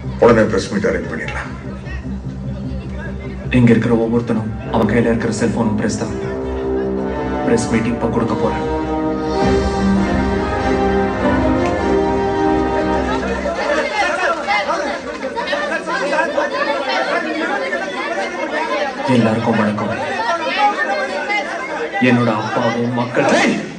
உடனே press meet arrange பண்ணிடலாம். இங்க இருக்கிற ஒவ்வொருத்தனும் அவன் கையில இருக்கிற செல்போனும் பிரஸ் தான். பிரஸ் மீட்டிங் இப்போ கொடுக்க போறேன். எல்லாருக்கும் வணக்கம். என்னோட அப்பாவும் மக்களும்